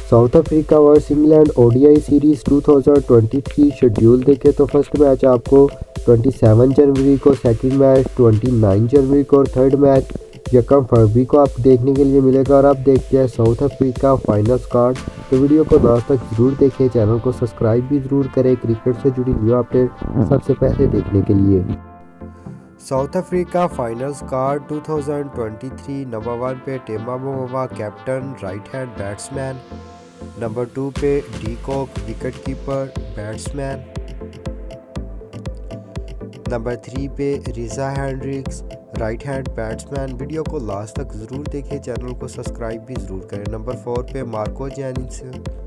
South Africa versus England ODI series 2023 schedule देखें तो first match आपको 27 जनवरी को, सेकंड मैच 29 जनवरी को और थर्ड मैच 1 फरवरी को आपको देखने के लिए मिलेगा। और आप देखते हैं साउथ अफ्रीका फाइनल स्क्वाड। तो वीडियो को लास्ट तक जरूर देखें, चैनल को सब्सक्राइब भी ज़रूर करें क्रिकेट से जुड़ी न्यू अपडेट सबसे पहले देखने के लिए। South Africa final squad 2023 number 1 पे Temba Bavuma captain right hand batsman, number 2 पे de Kock wicket keeper batsman, number 3 पे Reeza Hendricks right hand batsman. Video को लास्ट तक ज़रूर देखें, चैनल को सब्सक्राइब भी ज़रूर करें। नंबर 4 पे मार्को जेनिंग्स,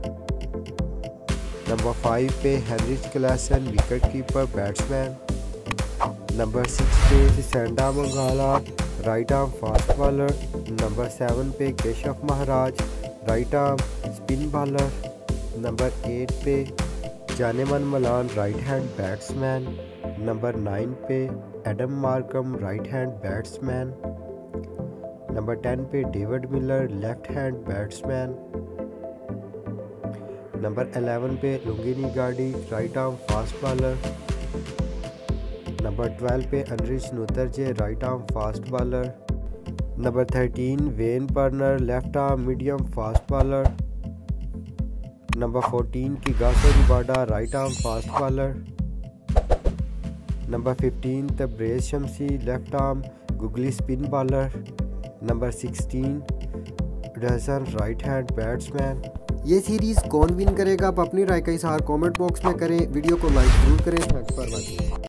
नंबर 5 पे Heinrich Klaasen wicket keeper batsman, number 6 पे Sisanda Magala right arm fast bowler, number 7 पे Keshav Maharaj right arm spin bowler, number 8 पे Janneman Malan right hand batsman, number 9 पे Aiden Markram right hand batsman, number 10 पे David Miller left hand batsman, number 11 पे Lungi गार्डी right arm fast bowler, number 12 पे Anrich Nortje right arm fast bowler, number 13 Wayne Parnell left arm medium fast bowler, number 14 Kagiso Rabada right arm fast bowler, number 15 Tabraiz Shamsi left arm googly spin bowler, number 16 रजन right hand batsman. ये series कौन win करेगा आप अपनी राय का इजहार comment box में करें। वीडियो को लाइक जरूर करें। Thanks for watching.